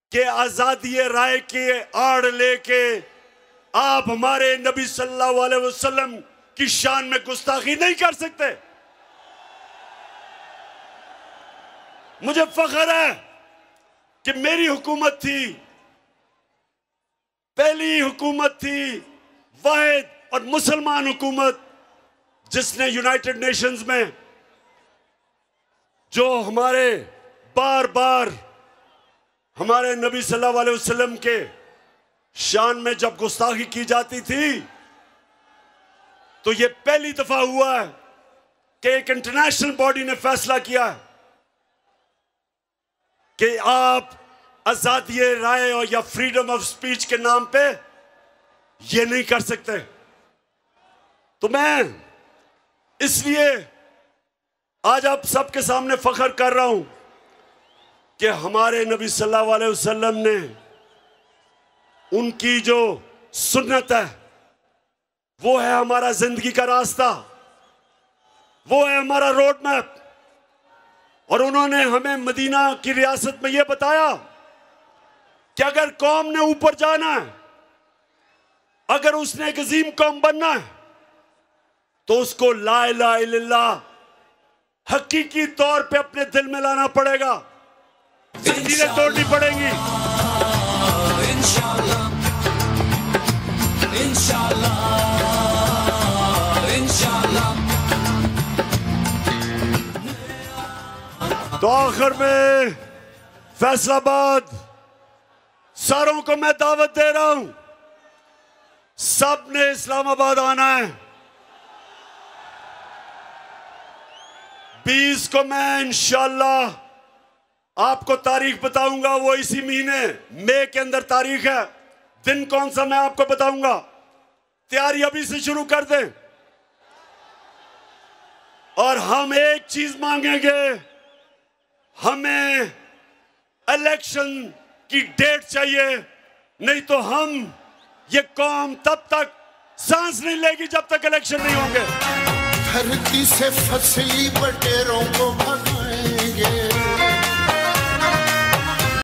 कि आजादी राय के आड़ लेके आप हमारे नबी सल्लल्लाहु अलैहि वसल्लम की शान में गुस्ताखी नहीं कर सकते। मुझे फख्र है कि मेरी हुकूमत थी, पहली हुकूमत थी वाहिद और मुसलमान हुकूमत, जिसने यूनाइटेड नेशंस में जो हमारे बार बार हमारे नबी सल्लल्लाहु अलैहि वसल्लम के शान में जब गुस्ताखी की जाती थी, तो ये पहली दफा हुआ है कि एक इंटरनेशनल बॉडी ने फैसला किया कि आप आजादी राय और या फ्रीडम ऑफ स्पीच के नाम पे ये नहीं कर सकते। तो मैं इसलिए आज आप सबके सामने फख्र कर रहा हूं कि हमारे नबी सल्लल्लाहु अलैहि वसल्लम ने उनकी जो सुन्नत है वो है हमारा जिंदगी का रास्ता, वो है हमारा रोड मैप। और उन्होंने हमें मदीना की रियासत में यह बताया कि अगर कौम ने ऊपर जाना है, अगर उसने एक अजीम कौम बनना है, तो उसको ला इलाहा इल्लल्लाह हकीकी तौर पे अपने दिल में लाना पड़ेगा, जंजीरें तोड़नी पड़ेंगी। इंशाअल्लाह इंशाअल्लाह इंशाअल्लाह। तो आखिर में फैसलाबाद सारों को मैं दावत दे रहा हूं, सब ने इस्लामाबाद आना है। 20 को मैं इंशाअल्लाह आपको तारीख बताऊंगा, वो इसी महीने मई के अंदर तारीख है। दिन कौन सा मैं आपको बताऊंगा, तैयारी अभी से शुरू कर दें। और हम एक चीज मांगेंगे, हमें इलेक्शन की डेट चाहिए, नहीं तो हम ये कौम तब तक सांस नहीं लेगी जब तक इलेक्शन नहीं होंगे। धरती से फसली बटेरों को भगाएंगे।